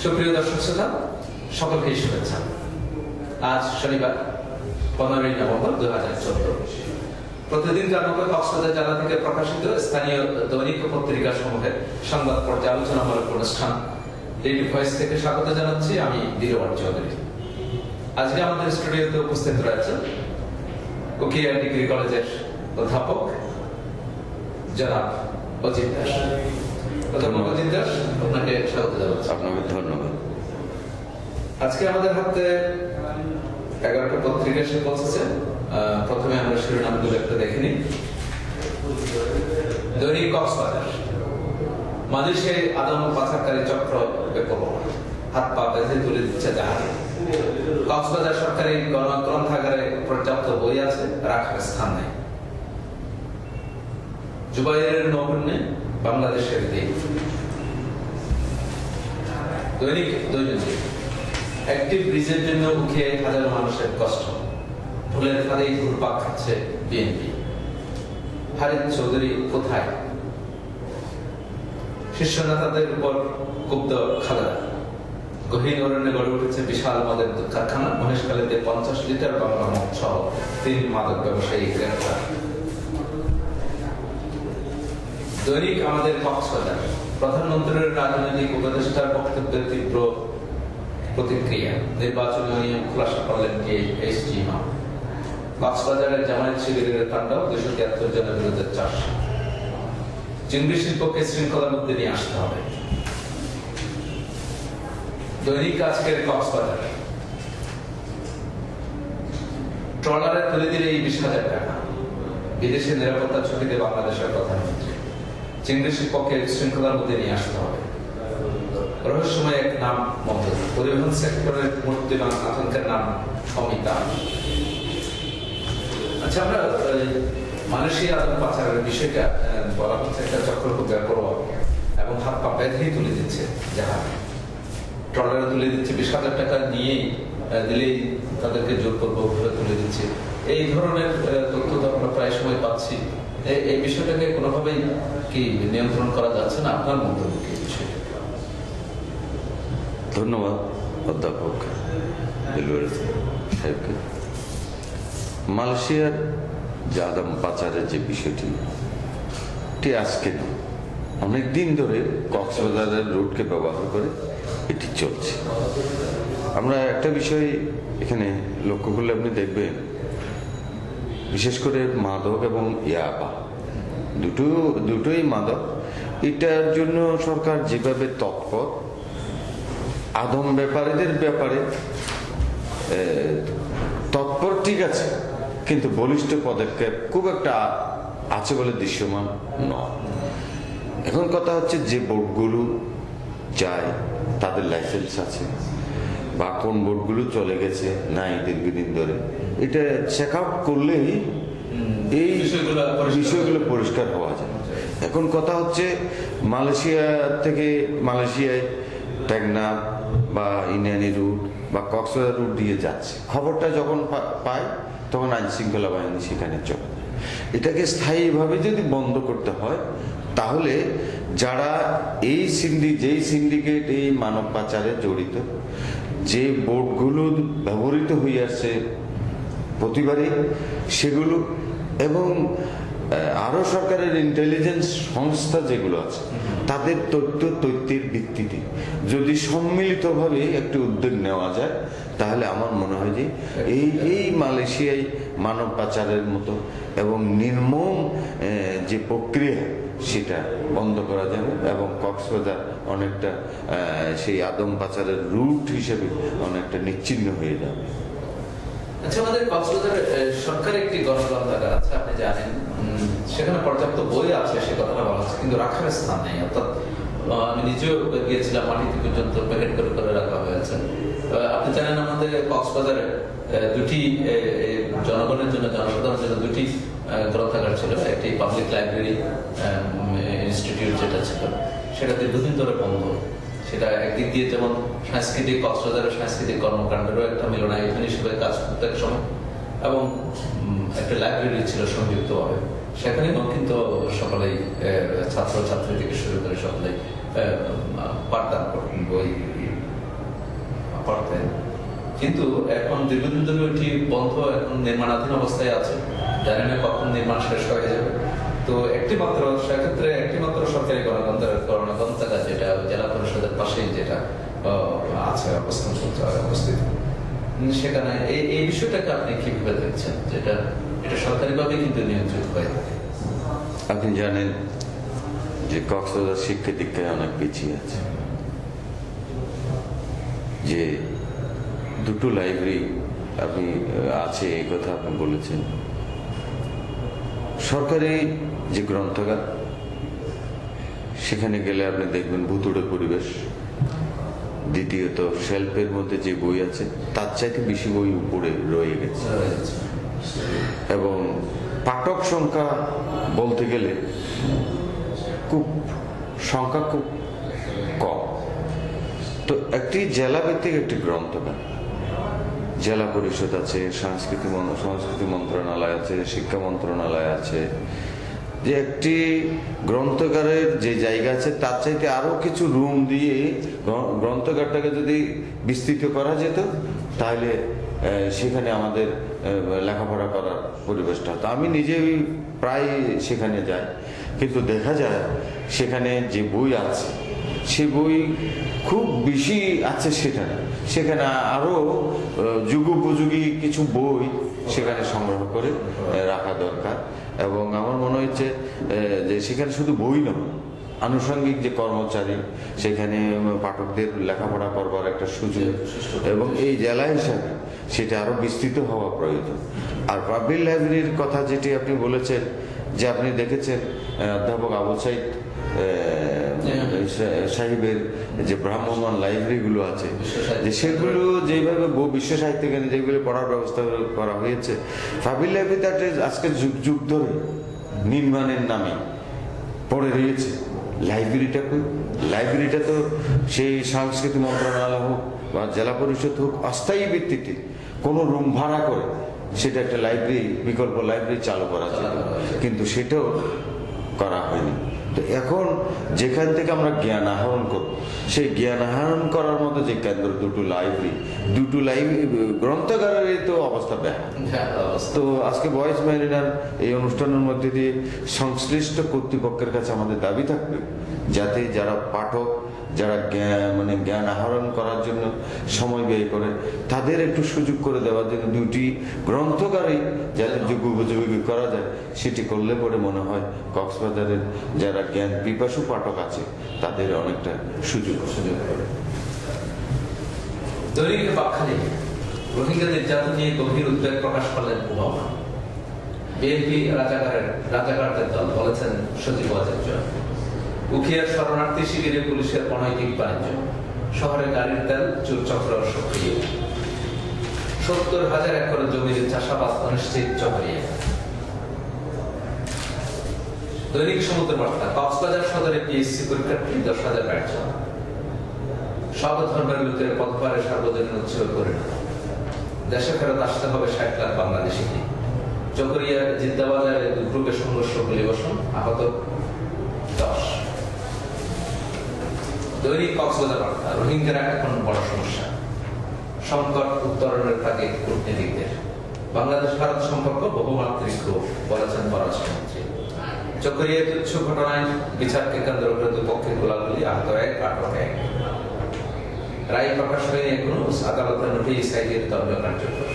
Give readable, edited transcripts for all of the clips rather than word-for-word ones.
সুপ্রিয় দর্শক শ্রোতা, সকলকে শুভেচ্ছা। আজ শনিবার 15ই নভেম্বর 2014। প্রতিদিনকার মতো কক্সবাজার জেলা থেকে প্রকাশিত স্থানীয় দৈনিক পত্রিকা সমূহের সংবাদ পর্যালোচনামূলক অনুষ্ঠান ডেইলি ভয়েস থেকে স্বাগত জানাচ্ছি। আমি দিলওয়ার চৌধুরী। আজকে আমাদের স্টুডিওতে উপস্থিত রয়েছেন উকিয়া ডিগ্রি কলেজের অধ্যাপক জনাব অজিত দাস। অজিত দাস, আপনাকে স্বাগত জানাচ্ছি। আপনাকে ধন্যবাদ। আজকে আমাদের হাতে 11টা পত্রিকা এসে পৌঁছেছে। প্রথমে আমরা শিরোনামগুলো একটা দেখে নিই। দৈনিক কক্সবাজার, মালয়েশিয়ায় আদম পাচারকারী চক্র বেপরোয়া, হাত পা বেঁধে তুলে দিচ্ছে জাহাজে। কক্সবাজার সরকারি গ্রন্থাগারে পর্যাপ্ত বই আছে, রাখার স্থান নেই। জুবাইরের নৌবন্যে বাংলাদেশের দিক। দৈনিক দৈনন্দিন, একটি ব্রিজের জন্য উঠিয়ে হাজারো মানুষের কষ্ট, ভুলের ফাঁদেই ঘুরপাক খাচ্ছে বিএনপি। হারিদ চৌধুরী কোথায়? শীর্ষ নেতাদের উপর ক্ষুব্ধ খালেদা। গহীন অরণ্যে গড়ে উঠেছে বিশাল মদের কারখানা। মহেশখালীতে 50 লিটার বাংলা মদ সহ 3 মাদক ব্যবসায়ী গ্রেফতার। দৈনিক আমাদের কক্সবাজার, প্রধানমন্ত্রীর রাজনৈতিক উপদেষ্টার বক্তব্যের তীব্র প্রতিক্রিয়া। নির্বাচনী নিয়ম খোলাসা করলেন এইচজি মা। কক্সবাজারের জামায়াত শিবিরের তাণ্ডব, 273 জনের বিরুদ্ধে চার্জ। চিংড়ি শিল্পকে শৃঙ্খলার মধ্যে নিয়ে আসতে হবে। দৈনিক আজকের কক্সবাজার, ট্রলারে তুলে দিলে এই 20,000 টাকা। বিদেশে নিরাপত্তা ঝুঁকিতে বাংলাদেশের প্রধানমন্ত্রী। চিংড়ি শিল্পকে শৃঙ্খলার মধ্যে নিয়ে আসতে হবে। রহস্যময় এক নাম মমতা। পরিবহন সেক্টরের মূর্তিমান আতঙ্কের নাম অমিতা। আচ্ছা, আমরা মালয়েশিয়া আদম পাচারের বিষয়টা বলা হচ্ছে একটা চক্র খুব বেপরোয়া এবং হাত পা বেঁধেই তুলে দিচ্ছে জাহাজ। ট্রলারে তুলে দিচ্ছে, 20,000 টাকা নিয়ে দিলেই তাদেরকে জোরপূর্বক তুলে দিচ্ছে। এই ধরনের তথ্য তো আমরা প্রায় সময় পাচ্ছি। এই বিষয়টাকে কোনোভাবেই কি নিয়ন্ত্রণ করা যাচ্ছে না? আপনার মন্তব্য কি বিষয়টা? ধন্যবাদ অধ্যাপক সাহেবকে। মালয়েশিয়ার যে আদম পাচারের যে বিষয়টি আজকে না, অনেকদিন ধরে কক্সবাজারের রুটকে ব্যবহার করে এটি চলছে। আমরা একটা বিষয় এখানে লক্ষ্য করলে আপনি দেখবেন, বিশেষ করে মাদক এবং ইয়াবা দুটোই মাদক। এটার জন্য সরকার যেভাবে তৎপর, আদম ব্যাপারীদের ব্যাপারে তৎপর ঠিক আছে, কিন্তু বলিষ্ঠ পদক্ষেপ খুব একটা আছে বলে দৃশ্যমান নয়। এখন কথা হচ্ছে যে বোটগুলো যায় তাদের লাইসেন্স আছে বা কোন বোটগুলো চলে গেছে নাই দীর্ঘদিন ধরে, এটা চেক আউট করলেই এই বিষয়গুলো পরিষ্কার হওয়া যায়। এখন কথা হচ্ছে মালয়েশিয়া থেকে মালয়েশিয়ায় টেকনাফ বা ইনানি রুট বা কক্সবাজার রুট দিয়ে যাচ্ছে, খবরটা যখন পায় তখন আইন শৃঙ্খলা বাহিনী সেখানে চলে। এটাকে স্থায়ীভাবে যদি বন্ধ করতে হয়, তাহলে যারা যেই সিন্ডিকেট এই মানব পাচারে জড়িত, যে বোটগুলো ব্যবহৃত হয়ে আসছে প্রতিবারই সেগুলো, এবং আরো সরকারের ইন্টেলিজেন্স সংস্থা যেগুলো আছে তাদের তথ্যের ভিত্তিতে যদি সম্মিলিতভাবে একটি উদ্যোগ নেওয়া যায়, তাহলে আমার মনে হয় যে এই মালয়েশিয়ায় মানব পাচারের মতো এবং নির্মম যে প্রক্রিয়া সেটা বন্ধ করা যাবে এবং কক্সবাজার অনেকটা সেই আদম পাচারের রুট হিসেবে অনেকটা নিশ্চিহ্ন হয়ে যাবে। আচ্ছা, আমাদের কক্সবাজারে সরকারি একটি গ্রন্থাগার আছে, আপনি জানেন। সেখানে পর্যাপ্ত বই আছে, সে কথাটা বলা হচ্ছে, কিন্তু রাখার স্থান নেই। অর্থাৎ আমি নিজেও গিয়েছিলাম, মাটিতে পর্যন্ত প্যাকেট করে করে রাখা হয়েছে। আপনি জানেন আমাদের কক্সবাজারে দুটি জনগণের জন্য, জনসাধারণের জন্য দুটি গ্রন্থাগার ছিল। একটি পাবলিক লাইব্রেরি ইনস্টিটিউট যেটা ছিল, সেটা দীর্ঘদিন ধরে বন্ধ। সেটা একদিক দিয়ে যেমন সাংস্কৃতিক, কক্সবাজারের সাংস্কৃতিক কর্মকাণ্ডেরও একটা মিলনায়তন হিসেবে কাজ করতে এক সময়, এবং একটা লাইব্রেরি ছিল সংযুক্তভাবে। সেখানে কিন্তু সকলেই ছাত্র ছাত্রী থেকে শুরু করে সকলেই পাঠদান করতেন, বই করতেন, কিন্তু এখন দীর্ঘদিন ধরে ওইটি বন্ধ, এখন নির্মাণাধীন অবস্থায় আছে, জানি না কখন নির্মাণ শেষ হয়ে যাবে। তো সেক্ষেত্রে একটিমাত্র সরকারি গণগ্রন্থাগার যেটা জেলা পরিষদের পাশেই যেটা আছে অবস্থিত, সেখানে এই বিষয়টাকে আপনি কিভাবে দেখছেন, যেটা এটা সরকারিভাবে কিন্তু নিয়ন্ত্রিত হয়ে থাকে? আপনি জানেন যে কক্সবাজার শিক্ষা দীক্ষায় অনেক পিছিয়ে আছে, যে দুটো লাইব্রেরি আপনি আছে এই কথা আপনি বলেছেন। সরকারি যে গ্রন্থাগার, সেখানে গেলে আপনি দেখবেন ভুতুড়ে পরিবেশ। দ্বিতীয়ত, শেলফের মধ্যে যে বই আছে তার চাইতে বেশি বই উপরে রয়ে গেছে, এবং পাঠক সংখ্যা বলতে গেলে সংখ্যা খুব কম। তো একটি জেলা ভিত্তিক একটি গ্রন্থাগার, জেলা পরিষদ আছে, সংস্কৃতি মন্ত্রণালয় আছে, শিক্ষা মন্ত্রণালয় আছে, যে একটি গ্রন্থাগারের যে জায়গা আছে তার চাইতে আরো কিছু রুম দিয়ে গ্রন্থাগারটাকে যদি বিস্তৃত করা যেত, তাহলে সেখানে আমাদের লেখাপড়া করার পরিবেশটা হতো। আমি নিজেই প্রায় সেখানে যাই, কিন্তু দেখা যায় সেখানে যে বই আছে সে বই খুব বেশি আছে, সেখানে আরো যুগোপযোগী কিছু বই সেখানে সংগ্রহ করে রাখা দরকার। এবং আমার মনে হচ্ছে যে সেখানে শুধু বই নয়, আনুষঙ্গিক যে কর্মচারী, সেখানে পাঠকদের লেখাপড়া করবার একটা সুযোগ, এবং এই জেলা হিসাবে সেটা আরো বিস্তৃত হওয়া প্রয়োজন। আর পাবলিক লাইব্রেরির কথা যেটি আপনি বলেছেন, যে আপনি দেখেছেন অধ্যাপক আবুল সাইদ সাহেবের যে ভ্রাম্যমান লাইব্রেরি গুলো আছে, যে সেগুলো যেভাবে বিশ্ব সাহিত্য কেন্দ্রে যেগুলো পড়ার ব্যবস্থা করা হয়েছে, পাবলিক লাইব্রেরিতে আজকে যুগ যুগ ধরে নির্মাণের নামে পড়ে রয়েছে। লাইব্রেরিটা তো সেই সংস্কৃতি মন্ত্রণালয় হোক বা জেলা পরিষদ হোক, অস্থায়ী ভিত্তিতে কোনো রুম ভাড়া করে সেটা একটা লাইব্রেরি, বিকল্প লাইব্রেরি চালু করা ছিল, কিন্তু সেটাও করা হয়নি। তো এখন যেখান থেকে আমরা জ্ঞান আহরণ করব, সেই জ্ঞান আহরণ করার মতো যে কেন্দ্র, দুটো লাইব্রেরি গ্রন্থাগারের তো অবস্থা ব্যাহত। তো আজকে ভয়েস মেরিনার এই অনুষ্ঠানের মধ্যে দিয়ে সংশ্লিষ্ট কর্তৃপক্ষের কাছে আমাদের দাবি থাকবে, যাতে যারা পাঠক, যারা জ্ঞান আহরণ করার জন্য সময় ব্যয় করে, তাদের একটু সুযোগ করে দেওয়ার জন্য দুটি গ্রন্থাগারে যাতে যুগোপযোগী করা যায়, সেটি করলে পরে মনে হয় কক্সবাজারের যারা জ্ঞান পিপাসু পাঠক আছে তাদের অনেকটা সুযোগ করে। দৈনিক বাকখালী রোহিঙ্গা নির্যাতন নিয়ে গভীর উদ্বেগ প্রকাশ করলেন ওবামা। বিএনপি রাজাকারদের দল, বলেছেন সজীব ওয়াজেদ জয়। উখিয়ার শরণার্থী শিবিরে পুলিশের অনৈতিক বাণিজ্য, শহরে গাড়ির তেল চোরচক্র সক্রিয়, 70,000 একর জমির চাষাবাদ অনিশ্চিত চহরিয়ে। দৈনিক সমুদ্র বার্তা, কক্সবাজার সদরে পিএসসি পরীক্ষার্থী 10,000 ব্যর্থ। সব ধর্মের ভিতরে পদভারে সার্বজনীন উৎসব করে দেশে ফেরত আসতে হবে 60 লাখ বাংলাদেশিকে। চকরিয়া জিদ্দাবাজারে দুই গ্রুপের সংঘর্ষ, গুলিবর্ষণ, আহত 10। দৈনিক কক্সবাজার বার্তা, রোহিঙ্গারা এখন বড় সমস্যা, সংকট উত্তরণের তাগিদ কূটনীতিকদের। বাংলাদেশ ভারত সম্পর্ক বহুমাত্রিক রূপ, বলেছেন পররাষ্ট্রমন্ত্রী। চকরিয়া তুচ্ছ ঘটনায় বিচারকে কেন্দ্র করে দুপক্ষের গোলাগুলি, আহত 1, আটক 1। রায় প্রকাশ হয়ে এখনো আদালতের নোটিশ আইনের দণ্ড কার্যকর।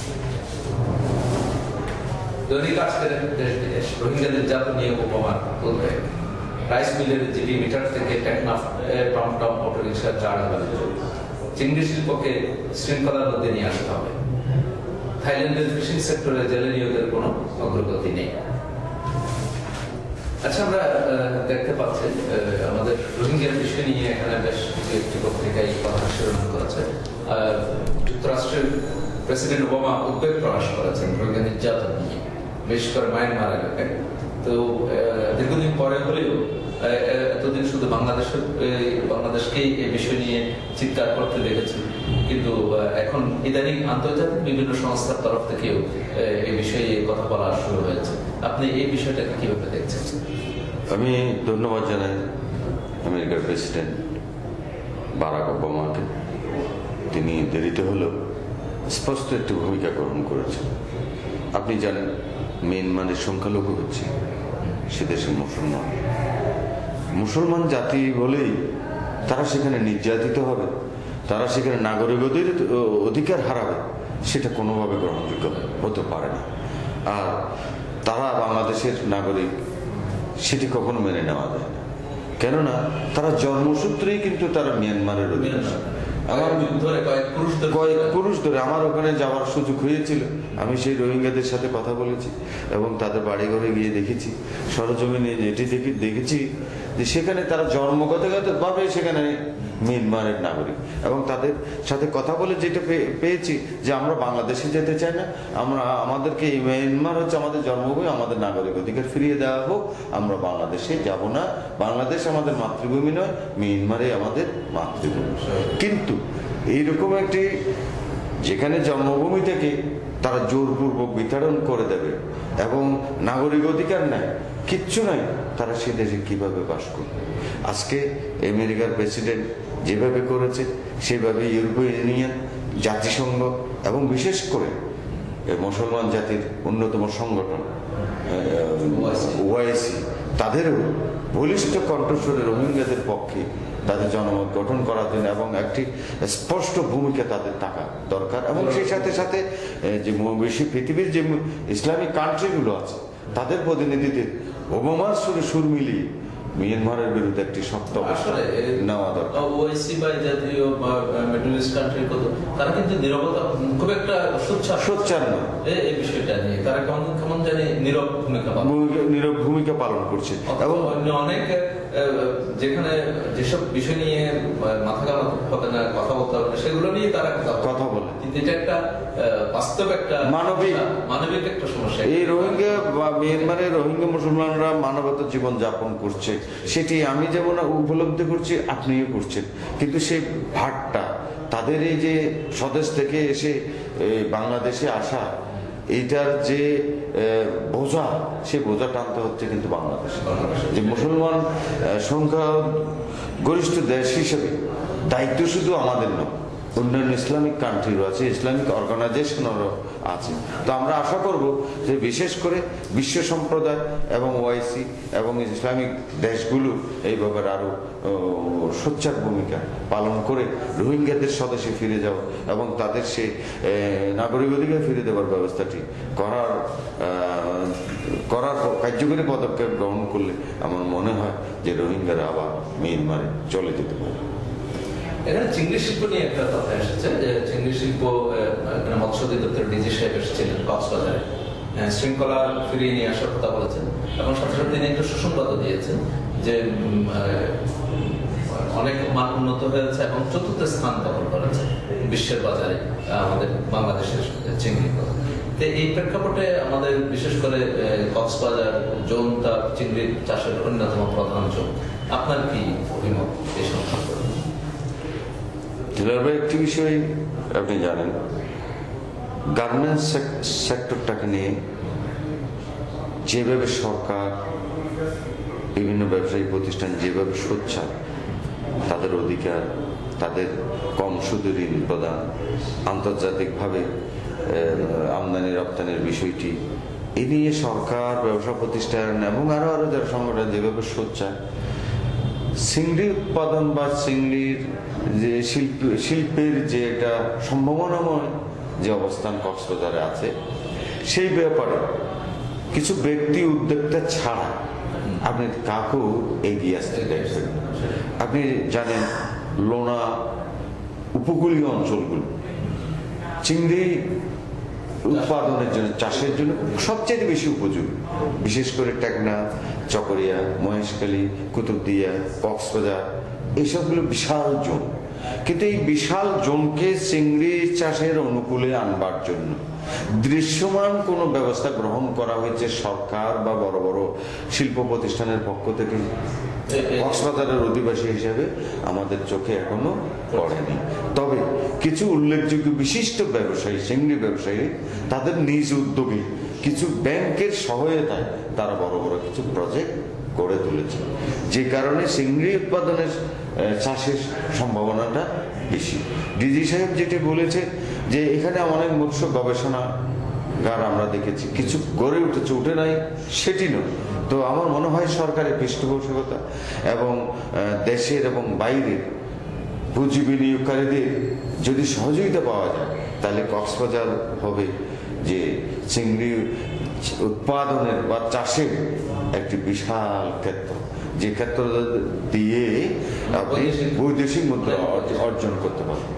দৈনিক আজকের দেশ বিদেশ, রোহিঙ্গা নির্যাতন নিয়ে উপমার উদ্বেগ। রাইস মিলের জিবি মিটার থেকে টেকনাফ টমটম অটোরিকশা 4,000 চিংড়ি শিল্পকে শৃঙ্খলার মধ্যে নিয়ে আসতে হবে। থাইল্যান্ডের ফিশিং সেক্টরে জেলে নিয়োগের কোনো অগ্রগতি নেই। আচ্ছা, আমরা দেখতে পাচ্ছি আমাদের রোহিঙ্গার বিষয় নিয়ে এখানে বেশ একটি পত্রিকায় কথা শিরোনাম করেছে। যুক্তরাষ্ট্রের প্রেসিডেন্ট ওবামা উদ্বেগ প্রকাশ করেছেন রোহিঙ্গা নির্যাতন নিয়ে, বিশেষ করে মায়ানমার এলাকায়। তো দীর্ঘদিন পরে হলেও এতদিন শুধু বাংলাদেশকেই এই বিষয় নিয়ে চিৎকার করতে দেখেছি, কিন্তু এখন ইদানিং আন্তর্জাতিক বিভিন্ন সংস্থার তরফ থেকেও এই বিষয়ে কথা বলা শুরু হয়েছে। আপনি এই বিষয়টাকে কিভাবে দেখছেন? আমি ধন্যবাদ জানাই আমেরিকার প্রেসিডেন্ট বারাক ওবামাকে। তিনি দেরিতে হলেও স্পষ্ট একটি ভূমিকা গ্রহণ করেছেন। আপনি জানেন মিয়ানমারের সংখ্যালঘু হচ্ছে সে দেশের মুসলমান জাতি বলেই তারা সেখানে নির্যাতিত হবে, তারা সেখানে নাগরিকদের অধিকার হারাবে, সেটা কোনোভাবে গ্রহণযোগ্য হতে পারে না। আর তারা বাংলাদেশের নাগরিক সেটি কখনো মেনে নেওয়া যায় না, কেননা তারা জন্মসূত্রেই কিন্তু তারা মিয়ানমারের অধিবাসী। আমার কয়েক পুরুষ ধরে আমার ওখানে যাওয়ার সুযোগ হয়েছিল, আমি সেই রোহিঙ্গাদের সাথে কথা বলেছি এবং তাদের বাড়ি ঘরে গিয়ে দেখেছি, সরজমিনে এটি দেখেছি যে সেখানে তারা জন্মগত ভাবে সেখানে মিয়ানমারের নাগরিক, এবং তাদের সাথে কথা বলে যেটা পেয়েছি যে আমরা বাংলাদেশে যেতে চাই না, আমাদেরকে এই মিয়ানমার হচ্ছে আমাদের জন্মভূমি, আমাদের নাগরিক অধিকার ফিরিয়ে দেওয়া হোক, আমরা বাংলাদেশে যাব না, বাংলাদেশ আমাদের মাতৃভূমি নয়, মিয়ানমারে আমাদের মাতৃভূমি। কিন্তু এইরকম একটি যেখানে জন্মভূমি থেকে তারা জোরপূর্বক বিতাড়ন করে দেবে এবং নাগরিক অধিকার নেয়, কিচ্ছু নাই, তারা সে দেশে কিভাবে বাস করবে? আজকে আমেরিকার প্রেসিডেন্ট যেভাবে করেছে সেভাবে ইউরোপীয় ইউনিয়ন, জাতিসংঘ এবং বিশেষ করে মুসলমান জাতির অন্যতম সংগঠন ওআইসি তাদেরও বলিষ্ঠ কণ্ঠস্বরে রোহিঙ্গাদের পক্ষে তাদের জনমত গঠন করার জন্য এবং একটি স্পষ্ট ভূমিকা তাদের থাকা দরকার। এবং সেই সাথে সাথে যে বেশি পৃথিবীর যে ইসলামিক কান্ট্রিগুলো আছে তাদের প্রতিনিধিদের ওবামার সুরে সুর মিলিয়ে মিয়ানমারের বিরুদ্ধে একটি শক্ত অবস্থান নেওয়া দরকার। ওআইসি বা জাতীয় বা মিডল ইস্ট কান্ট্রি তারা কিন্তু নীরবতা খুব একটা সোচ্চার না এই বিষয়টা নিয়ে, তারা কেমন জানি নীরব ভূমিকা পালন করছে। এবং অনেক যেখানে যেসব বিষয় নিয়ে মাথা ঘামাতে হবে না, কথা বলতে হবে না, সেগুলো নিয়ে তারা কথা বলে, কিন্তু এটা একটা বাস্তব একটা মানবিক একটা সমস্যা। এই রোহিঙ্গা বা মিয়ানমারের রোহিঙ্গা মুসলমানরা মানবতার জীবন যাপন করছে, সেটি আমি যেমন উপলব্ধি করছি আপনিও করছেন, কিন্তু সেই ভাটটা তাদের এই যে স্বদেশ থেকে এসে বাংলাদেশে আসা এইটার যে বোঝা, সে বোঝা টানতে হচ্ছে কিন্তু বাংলাদেশ যে মুসলমান সংখ্যা গরিষ্ঠ দেশ হিসেবে দায়িত্ব শুধু আমাদের নয়, অন্যান্য ইসলামিক কান্ট্রিরও আছে, ইসলামিক অর্গানাইজেশনেরও আছে। তো আমরা আশা করব যে বিশেষ করে বিশ্ব সম্প্রদায় এবং ওআইসি এবং ইসলামিক দেশগুলো এই ব্যাপারে আরো সোচ্চার ভূমিকা পালন করে রোহিঙ্গাদের স্বদেশে ফিরে যাওয়া এবং তাদের সে নাগরিক অধিকার ফিরে দেওয়ার ব্যবস্থাটি করার কার্যকরী পদক্ষেপ গ্রহণ করলে আমার মনে হয় যে রোহিঙ্গারা আবার মিয়ানমারে চলে যেতে পারে। এখানে চিংড়ি শিল্প নিয়ে একটা কথা এসেছে যে চিংড়ি শিল্প মৎস্য অধিদপ্তরের ডিজি সাহেব এসেছিলেন কক্সবাজারে, শৃঙ্খলা ফিরিয়ে নিয়ে আসার কথা বলেছেন এবং সাথে সাথে তিনি একটা সুসংবাদ দিয়েছেন যে অনেক মান উন্নত হয়েছে এবং ৪র্থ স্থান দখল করেছে বিশ্বের বাজারে আমাদের বাংলাদেশের চিংড়ি। তো এই প্রেক্ষাপটে আমাদের বিশেষ করে কক্সবাজার জোন তার চিংড়ি চাষের অন্যতম প্রধান জোন, আপনার কি অভিমত এই সম্পর্কে? একটি বিষয় আপনি জানেন, গার্মেন্টস সেক্টরটাকে নিয়ে যেভাবে সরকার বিভিন্ন ব্যবসায়ী প্রতিষ্ঠান যেভাবে সোচ্চার, তাদের অধিকার, তাদের কম সুদে ঋণ প্রদান, আন্তর্জাতিকভাবে আমদানি রপ্তানির বিষয়টি, এই নিয়ে সরকার, ব্যবসা প্রতিষ্ঠান এবং আরো যারা সংগঠন যেভাবে সোচ্চার, চিংড়ি উৎপাদন বা চিংড়ির যে শিল্পের যে একটা সম্ভাবনাময় যে অবস্থান কক্সবাজারে আছে, সেই ব্যাপারে কিছু ব্যক্তি উদ্যোক্তা ছাড়া আপনি কাকেও এগিয়ে আসতে দেখবেন। আপনি জানেন লোনা উপকূলীয় অঞ্চলগুলো চিংড়ি উৎপাদনের জন্য, চাষের জন্য সবচেয়ে বেশি উপযোগী, বিশেষ করে টেকনাফ, চকরিয়া, মহেশখালী, কুতুবদিয়া, কক্সবাজার, এইসবগুলো বিশাল জোন। কিন্তু এই বিশাল জোনকে চিংড়ি চাষের অনুকূলে আনবার জন্য দৃশ্যমান কোনো ব্যবস্থা গ্রহণ করা হয়েছে সরকার বা বড় বড় শিল্প প্রতিষ্ঠানের পক্ষ থেকে কক্সবাজারের অধিবাসী হিসেবে আমাদের চোখে এখনো পড়েনি। তবে কিছু উল্লেখযোগ্য বিশিষ্ট ব্যবসায়ী, চিংড়ি ব্যবসায়ী, তাদের নিজ উদ্যোগে কিছু ব্যাংকের সহায়তায় তারা বড় বড় কিছু প্রজেক্ট গড়ে তুলেছে, যে কারণে চিংড়ি উৎপাদনের চাষের সম্ভাবনাটা বেশি। ডিজি সাহেব যেটি বলেছে যে এখানে অনেক মৎস্য গবেষণাগার আমরা দেখেছি, কিছু গড়ে উঠেছে, উঠে নাই সেটি নয়। তো আমার মনে হয় সরকারের পৃষ্ঠপোষকতা এবং দেশের এবং বাইরের পুঁজি বিনিয়োগকারীদের যদি সহযোগিতা পাওয়া যায়, তাহলে কক্সবাজার হবে যে চিংড়ি উৎপাদনের বা চাষের একটি বিশাল ক্ষেত্র, যে ক্ষেত্র দিয়ে আপনি বৈদেশিক মুদ্রা অর্জন করতে পারবেন।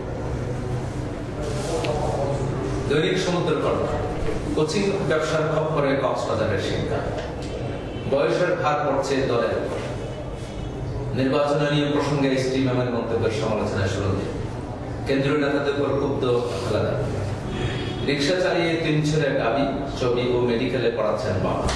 দৈনিক সমুদ্র কর্ম, কোচিং ব্যবসার খপ্পরে কক্সবাজারের শিক্ষা, বয়সের ভার পড়ছে দলের উপর, নির্বাচনের নিয়ে প্রসঙ্গে এসটি ম্যামের মন্তব্যের সমালোচনায় শুরু, কেন্দ্রীয় নেতাদের উপর ক্ষুব্ধ খালেদা, রিক্সা চালিয়ে 3 ছেলের দাবি, ছবি ও মেডিকেলে পড়াচ্ছেন বাবা।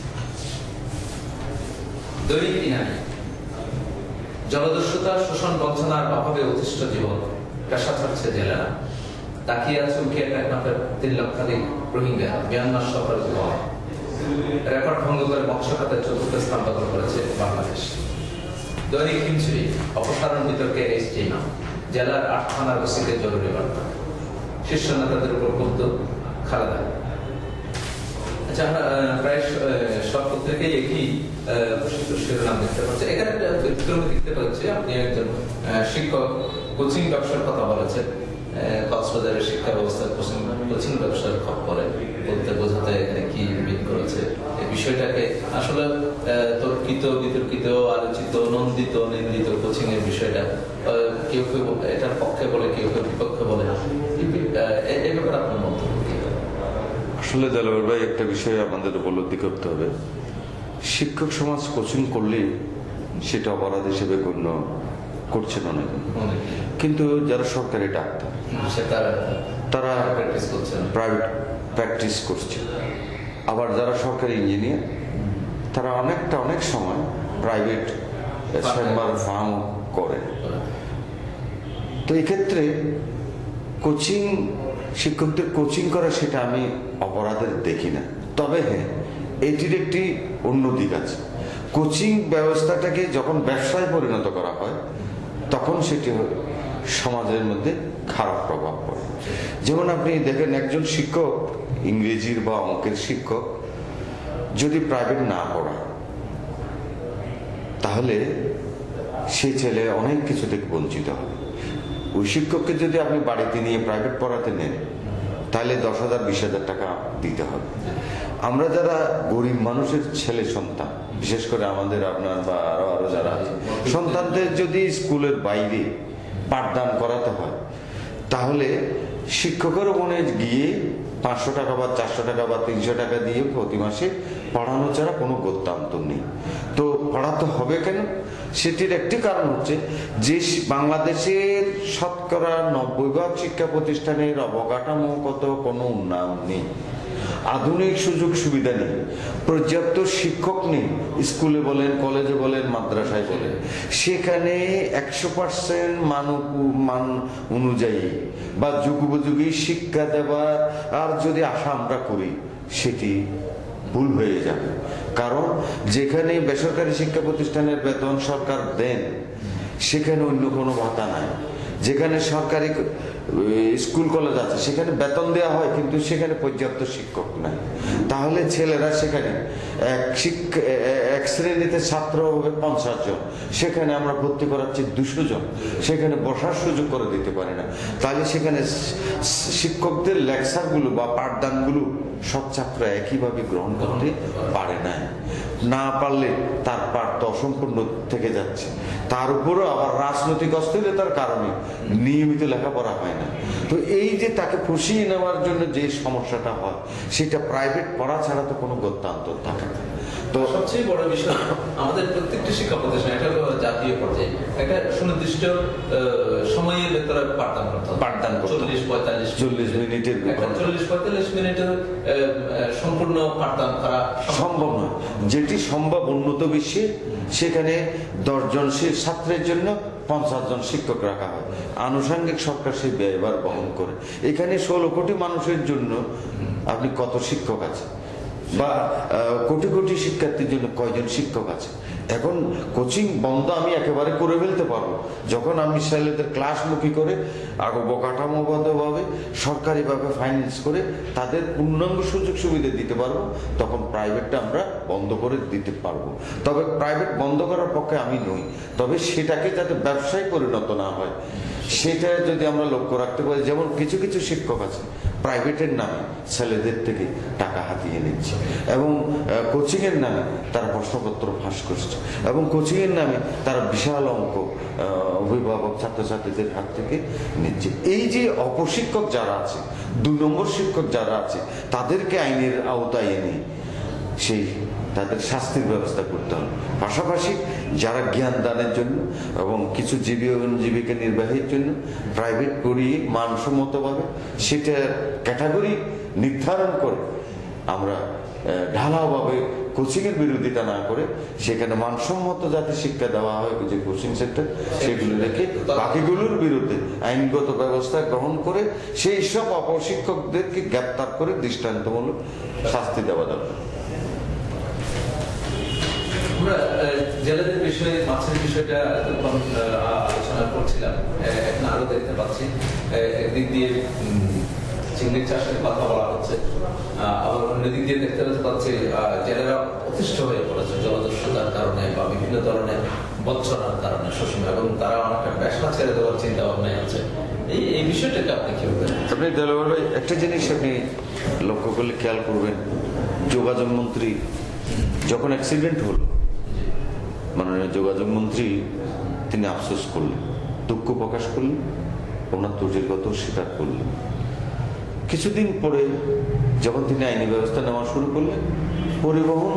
দৈনিক ইনানি, জলদস্যুতা, শোষণ, বঞ্চনার অভাবে অতিষ্ঠ জীবন, পেশা ছাড়ছে জেলেরা, তাকিয়ে আছে উঠিয়ে টেকনাফের 3 লক্ষাধিক রোহিঙ্গা, মিয়ানমার সফর রেকর্ড ভঙ্গ করে মৎস্য খাতের 4র্থ স্থান দখল করেছে বাংলাদেশ। দৈনিক হিমছড়ি, অপসারণ বিতর্কে এসটি নাম, জেলার 8 থানার ওসিকে জরুরি বার্তা, শীর্ষ নেতাদের উপর ক্ষুব্ধ খালেদা। আচ্ছা, আমরা প্রায় সব পত্রিকায় একই শিরোনাম দেখতে পাচ্ছি। এখানে একটা ব্যতিক্রম দেখতে পাচ্ছি, আপনি একজন শিক্ষক কোচিং ব্যবসার কথা বলেছেন। কক্সবাজারের শিক্ষা ব্যবস্থার কোচিং ব্যবসার খপ্পরে বলতে বোঝাতে এখানে কি মিন করেছে, এই বিষয়টাকে আসলে তর্কিত, বিতর্কিত, আলোচিত, নন্দিত, নিন্দিত কোচিং এর বিষয়টা কেউ কেউ এটার পক্ষে বলে, কেউ কেউ বিপক্ষে বলে। এই ব্যাপারে আপনার মন্তব্য কি? আসলে দেলোয়ার ভাই, একটা বিষয় আমাদের উপলব্ধি করতে হবে, শিক্ষক সমাজ কোচিং করলে সেটা অপরাধ হিসেবে গণ্য করছেন অনেক, কিন্তু যারা সরকারি ডাক্তার তারা প্রাইভেট প্র্যাকটিস করছে, আবার যারা সরকারি ইঞ্জিনিয়ার তারা অনেক সময় প্রাইভেট চেম্বার ফার্ম করে। তো এক্ষেত্রে কোচিং, শিক্ষকদের কোচিং করা সেটা আমি অপরাধের দেখি না। তবে হ্যাঁ, এটির একটি অন্য দিক আছে। কোচিং ব্যবস্থাটাকে যখন ব্যবসায় পরিণত করা হয় তখন সেটি সমাজের মধ্যে খারাপ প্রভাব পড়ে। যেমন আপনি দেখেন, একজন শিক্ষক, ইংরেজির বা অঙ্কের শিক্ষক যদি প্রাইভেট না পড়ায় তাহলে সেই ছেলে অনেক কিছু থেকে বঞ্চিত হবে। ওই শিক্ষককে যদি আপনি বাড়িতে নিয়ে প্রাইভেট পড়াতে নেন তাহলে 10,000 20,000 টাকা দিতে হবে। আমরা যারা গরিব মানুষের ছেলে সন্তান, বিশেষ করে আমাদের, আপনার বা আরো যারা সন্তানদের যদি স্কুলের বাইরে পাঠদান করাতে হয় তাহলে শিক্ষকের মনে গিয়ে 500 টাকা বা 400 টাকা বা 300 টাকা দিয়ে প্রতি মাসে পড়ানো ছাড়া কোনো গত্যান্তর নেই। তো পড়াতে হবে কেন? সেটির একটি কারণ হচ্ছে যে বাংলাদেশের শতকরা 90% শিক্ষা প্রতিষ্ঠানের অবকাঠামোগত কোনো উন্নয়ন নেই, আধুনিক সুযোগ সুবিধা নেই, পর্যাপ্ত শিক্ষক নেই, স্কুলে বলেন, কলেজে বলেন, মাদ্রাসায় বলেন। সেখানে 100% মান অনুযায়ী বা যুগোপযোগী শিক্ষা দেওয়া আর যদি আশা আমরা করি সেটি ভুল হয়ে যাবে। কারণ যেখানে বেসরকারি শিক্ষা প্রতিষ্ঠানের বেতন সরকার দেন সেখানে অন্য কোনো ভাতা নাই। যেখানে সরকারি স্কুল কলেজ আছে সেখানে বেতন দেওয়া হয় কিন্তু সেখানে পর্যাপ্ত শিক্ষক নাই। তাহলে ছেলেরা সেখানে এক শ্রেণীতে ছাত্র হবে 50 জন, সেখানে আমরা ভর্তি করাচ্ছি 200 জন, সেখানে বসার সুযোগ করে দিতে পারি না। তাহলে সেখানে শিক্ষকদের লেকচারগুলো বা পাঠদানগুলো সব ছাত্র একইভাবে গ্রহণ করতে পারে না পারলে তার পাঠ তো অসম্পূর্ণ থেকে যাচ্ছে। তার উপরও আবার রাজনৈতিক অস্থিরতার কারণে নিয়মিত লেখাপড়া হয় না। তো এই যে তাকে পুষিয়ে নেওয়ার জন্য যে সমস্যাটা হয় সেটা প্রাইভেট পড়া ছাড়া তো কোনো গত্যান্তর থাকে না। তো সবচেয়ে বড় বিষয়, আমাদের প্রত্যেকটি শিক্ষা প্রতিষ্ঠান, এটা হলো জাতীয় পর্যায়ে একটা সুনির্দিষ্ট সময়ের ভেতরে পাঠদান করতে হবে। 40-45 মিনিটের 40-45 মিনিটের সম্পূর্ণ পাঠদান করা সম্ভব নয়। যেটি সম্ভব উন্নত বিশ্বে, সেখানে 10 জন ছাত্রের জন্য 50 জন শিক্ষক রাখা হয়। আনুষঙ্গিক সরকার সেই ব্যয়ভার বহন করে। এখানে 16 কোটি মানুষের জন্য আপনি কত শিক্ষক আছে? বা কোটি কোটি শিক্ষার্থীর জন্য কয়জন শিক্ষক আছে। এখন কোচিং বন্ধ আমি একেবারে করে ফেলতে পারবো যখন আমি ছেলেদের ক্লাসমুখী করে অবকাঠামোগতভাবে সরকারিভাবে ফাইন্যান্স করে তাদের পূর্ণাঙ্গ সুযোগ সুবিধা দিতে পারবো, তখন প্রাইভেটটা আমরা বন্ধ করে দিতে পারবো। তবে প্রাইভেট বন্ধ করার পক্ষে আমি নই, তবে সেটাকে যাতে ব্যবসায় পরিণত না হয় সেটা যদি আমরা লক্ষ্য রাখতে পারি। যেমন কিছু কিছু শিক্ষক আছে প্রাইভেটের নামে ছেলেদের থেকে টাকা হাতিয়ে নিচ্ছে এবং কোচিংয়ের নামে তারা প্রশ্নপত্র ফাঁস করছে এবং কোচিংয়ের নামে তারা বিশাল অঙ্ক অভিভাবক ছাত্রছাত্রীদের হাত থেকে নিচ্ছে। এই যে অপশিক্ষক যারা আছে, 2 নম্বর শিক্ষক যারা আছে, তাদেরকে আইনের আওতায় এনে সেই তাদের শাস্তির ব্যবস্থা করতে হবে। পাশাপাশি যারা জ্ঞান দানের জন্য এবং কিছু জীবিকা নির্বাহের জন্য প্রাইভেট করিয়ে মানসম্মতভাবে সেটা ক্যাটাগরি নির্ধারণ করে আমরা ঢালাওভাবে কোচিংয়ের বিরোধিতা না করে সেখানে মানসম্মত যাতে শিক্ষা দেওয়া হয়, যে কোচিং সেন্টার সেগুলো রেখে বাকিগুলোর বিরুদ্ধে আইনগত ব্যবস্থা গ্রহণ করে সেই সব অপশিক্ষকদেরকে গ্রেপ্তার করে দৃষ্টান্তমূলক শাস্তি দেওয়া দরকার। আমরা জেলেদের বিষয়ে, মাছের বিষয়টা তখন আলোচনা করছিলাম, এখন আরো দেখতে পাচ্ছি একদিক দিয়ে চিংড়ি চাষের কথা বলা হচ্ছে, আবার অন্যদিক দিয়ে দেখতে পাচ্ছি জেলেরা অতিষ্ঠ হয়ে পড়েছে জলদস্যুতার কারণে বা বিভিন্ন ধরনের বঞ্চনার কারণে শোষণ, এবং তারা অনেকটা পেশা ছেড়ে দেওয়ার চিন্তা ভাবনায় আছে। এই বিষয়টাকে আপনি কি বলবেন? আপনি একটা জিনিস আপনি লক্ষ্য করলে খেয়াল করবেন, যোগাযোগ মন্ত্রী যখন অ্যাক্সিডেন্ট হলো, মাননীয় যোগাযোগ মন্ত্রী তিনি আফসোস করলেন, দুঃখ প্রকাশ করলেন, ওনার ত্রুটির কথা স্বীকার করলেন। কিছুদিন পরে যখন তিনি আইনি ব্যবস্থা নেওয়া শুরু করলেন, পরিবহন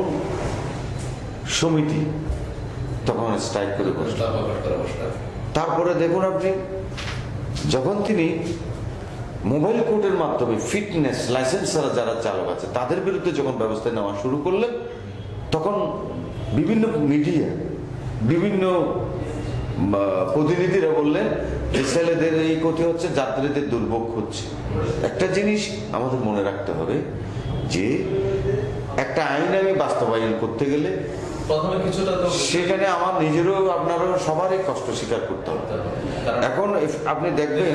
সমিতি তখন স্ট্রাইক করে বসলেন। তারপরে দেখুন আপনি, যখন তিনি মোবাইল কোর্টের মাধ্যমে ফিটনেস লাইসেন্স ছাড়া যারা চালক আছে তাদের বিরুদ্ধে যখন ব্যবস্থা নেওয়া শুরু করলেন, তখন বিভিন্ন মিডিয়া, বিভিন্ন প্রতিনিধিরা বললেন যে ছেলেদের এই ক্ষতি হচ্ছে, যাত্রীদের দুর্ভোগ হচ্ছে। একটা জিনিস আমাদের মনে রাখতে হবে যে একটা আইন আমি বাস্তবায়ন করতে গেলে প্রথমে কিছুটা তো সেখানে আমার নিজেরও আপনারও সবারই কষ্ট স্বীকার করতে হবে। এখন আপনি দেখবেন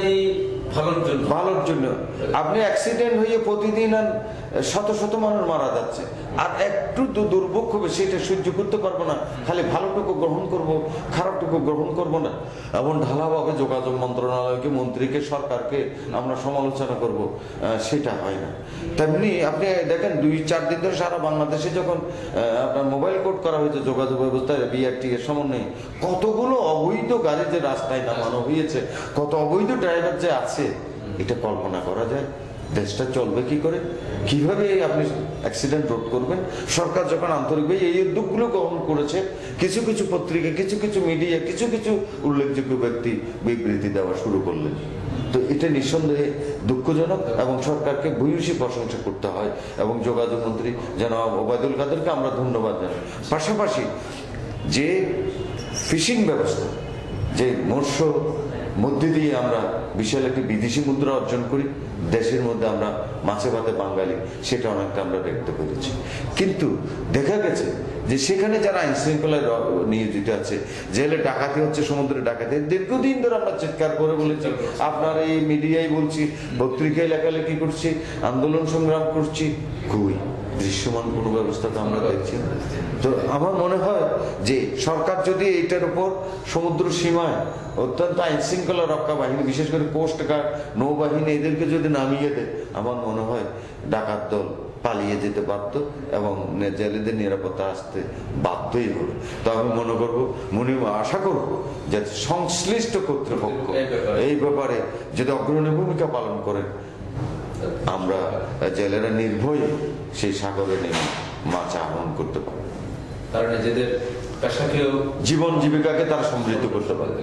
ভালোর জন্য আপনি অ্যাক্সিডেন্ট হয়ে প্রতিদিন শত শত মানুষ মারা যাচ্ছে, আর একটু দুর্ভোগ হবে সেটা সহ্য করতে পারবো না, খালি ভালোটুকু গ্রহণ করব, খারাপটুকু গ্রহণ করব না, এমন ঢালাভাবে যোগাযোগ মন্ত্রণালয়কে, মন্ত্রীকে, সরকারকে আমরা সমালোচনা করব, সেটা হয় না। তেমনি আপনি দেখেন 2-4 দিন ধরে সারা বাংলাদেশে যখন আপনার মোবাইল কোর্ট করা হয়েছে যোগাযোগ ব্যবস্থায় বিআরটি এর সমন্বয়ে, কতগুলো অবৈধ গাড়ি যে রাস্তায় নামানো হয়েছে, কত অবৈধ ড্রাইভার যে আছে, এটা কল্পনা করা যায়। দেশটা চলবে কি করে, কিভাবে আপনি অ্যাক্সিডেন্ট রোধ করবেন? সরকার যখন আন্তরিকভাবে এই উদ্যোগগুলো গ্রহণ করেছে, কিছু কিছু পত্রিকা, কিছু কিছু মিডিয়া, কিছু কিছু উল্লেখযোগ্য ব্যক্তি বিবৃতি দেওয়া শুরু করলেন, তো এটা নিঃসন্দেহে দুঃখজনক এবং সরকারকে ভূয়সী প্রশংসা করতে হয় এবং যোগাযোগ মন্ত্রী জনাব ওবায়দুল কাদেরকে আমরা ধন্যবাদ জানাই। পাশাপাশি যে ফিশিং ব্যবস্থা, যে মৎস্য মধ্যে দিয়ে আমরা বিশাল একটি বিদেশি মুদ্রা অর্জন করি, দেশের মধ্যে আমরা মাছে ভাতে বাঙালি, সেটা অনেকটা আমরা দেখতে পেরেছি। কিন্তু দেখা গেছে যে সেখানে যারা আইন শৃঙ্খলায় নিয়োজিত আছে, জেলে ডাকাতি হচ্ছে, সমুদ্রে ডাকাতি, দীর্ঘদিন ধরে আমরা চিৎকার করে বলেছি, আপনার এই মিডিয়ায় বলছি, পত্রিকায় লেখালেখি করছি, আন্দোলন সংগ্রাম করছি, কই দৃশ্যমান কোনো ব্যবস্থা তো আমরা দেখছি না। তো আমার মনে হয় যে সরকার যদি এইটার উপর সমুদ্র সীমায় অত্যন্ত আইন শৃঙ্খলা রক্ষা বাহিনী, বিশেষ করে কোস্ট গার্ড, নৌবাহিনী, এদেরকে যদি নামিয়ে দেয়, আমার মনে হয় ডাকাত দল পালিয়ে যেতে বাধ্য এবং জেলেদের নিরাপত্তা আসতে বাধ্যই হবে। তো আমি মনে করবো, আশা করব যে সংশ্লিষ্ট কর্তৃপক্ষ এই ব্যাপারে যদি অগ্রণী ভূমিকা পালন করেন, আমরা জেলেরা নির্ভয়ে সেই সাগরে নেমে মাছ আহরণ করতে পারব, তারা নিজেদের পেশাকেও, জীবন জীবিকাকে তারা সমৃদ্ধ করতে পারবে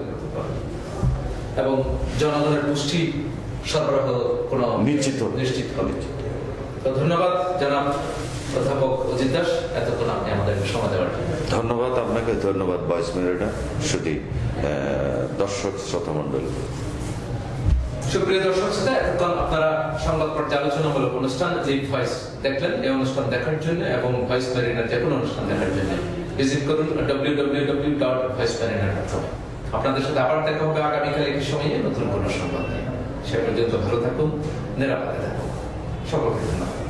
এবং জনগণের পুষ্টি সরবরাহ কোনো নিশ্চিত হবে। তো ধন্যবাদ জনাব অধ্যাপক অজিত দাস, এতক্ষণ আপনি আমাদেরকে সময় দেওয়ার জন্য। ধন্যবাদ আপনাকে, ধন্যবাদ ভয়েস মিডিয়া, শুধু দর্শক শ্রোতা মন্ডল। সুপ্রিয় দর্শক শ্রোতা, এতক্ষণ আপনারা সংবাদ পর্যালোচনামূলক অনুষ্ঠান লিভ ভয়েস দেখলেন। এই অনুষ্ঠান দেখার জন্য এবং ভয়েস মেরিনার যে কোনো অনুষ্ঠান দেখার জন্য ভিজিট করুন www.voicemariner.com। আপনাদের সাথে আবার দেখা হবে আগামীকাল একই সময়ে নতুন কোনো সংবাদ নিয়ে। সে পর্যন্ত ভালো থাকুন, নিরাপদে থাকুন। সকলকে ধন্যবাদ।